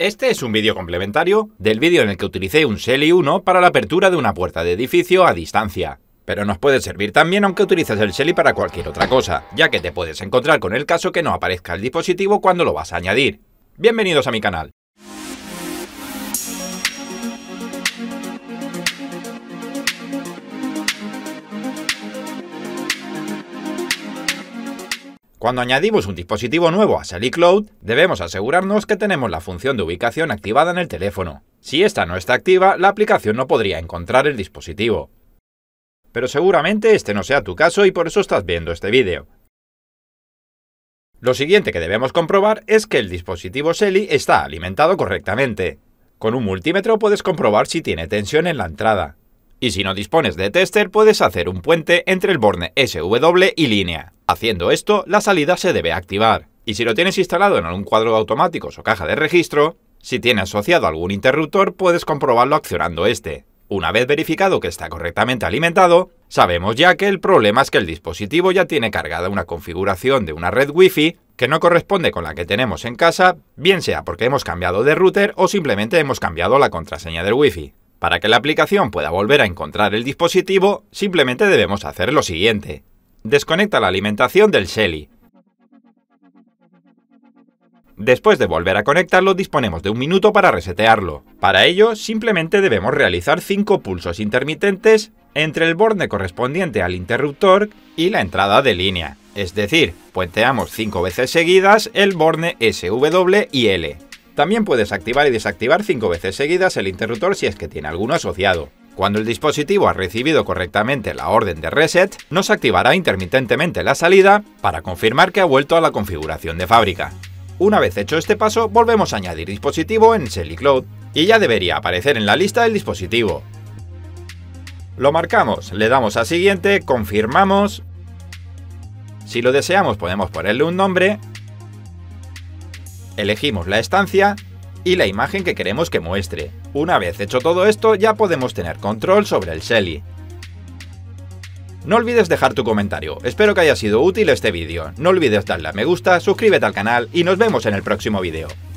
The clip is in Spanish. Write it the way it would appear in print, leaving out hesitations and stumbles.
Este es un vídeo complementario del vídeo en el que utilicé un Shelly 1 para la apertura de una puerta de edificio a distancia. Pero nos puede servir también aunque utilices el Shelly para cualquier otra cosa, ya que te puedes encontrar con el caso que no aparezca el dispositivo cuando lo vas a añadir. Bienvenidos a mi canal. Cuando añadimos un dispositivo nuevo a Shelly Cloud, debemos asegurarnos que tenemos la función de ubicación activada en el teléfono. Si esta no está activa, la aplicación no podría encontrar el dispositivo. Pero seguramente este no sea tu caso y por eso estás viendo este vídeo. Lo siguiente que debemos comprobar es que el dispositivo Shelly está alimentado correctamente. Con un multímetro puedes comprobar si tiene tensión en la entrada. Y si no dispones de tester, puedes hacer un puente entre el borne SW y línea. Haciendo esto, la salida se debe activar. Y si lo tienes instalado en algún cuadro de automáticos o caja de registro, si tiene asociado algún interruptor, puedes comprobarlo accionando este. Una vez verificado que está correctamente alimentado, sabemos ya que el problema es que el dispositivo ya tiene cargada una configuración de una red Wi-Fi que no corresponde con la que tenemos en casa, bien sea porque hemos cambiado de router o simplemente hemos cambiado la contraseña del Wi-Fi. Para que la aplicación pueda volver a encontrar el dispositivo, simplemente debemos hacer lo siguiente. Desconecta la alimentación del Shelly. Después de volver a conectarlo, disponemos de un minuto para resetearlo. Para ello, simplemente debemos realizar 5 pulsos intermitentes entre el borne correspondiente al interruptor y la entrada de línea. Es decir, puenteamos 5 veces seguidas el borne SW y L. También puedes activar y desactivar 5 veces seguidas el interruptor si es que tiene alguno asociado. Cuando el dispositivo ha recibido correctamente la orden de reset, nos activará intermitentemente la salida para confirmar que ha vuelto a la configuración de fábrica. Una vez hecho este paso, volvemos a añadir dispositivo en Shelly Cloud y ya debería aparecer en la lista el dispositivo. Lo marcamos, le damos a siguiente, confirmamos. Si lo deseamos podemos ponerle un nombre. Elegimos la estancia y la imagen que queremos que muestre. Una vez hecho todo esto, ya podemos tener control sobre el Shelly. No olvides dejar tu comentario, espero que haya sido útil este vídeo. No olvides darle a me gusta, suscríbete al canal y nos vemos en el próximo vídeo.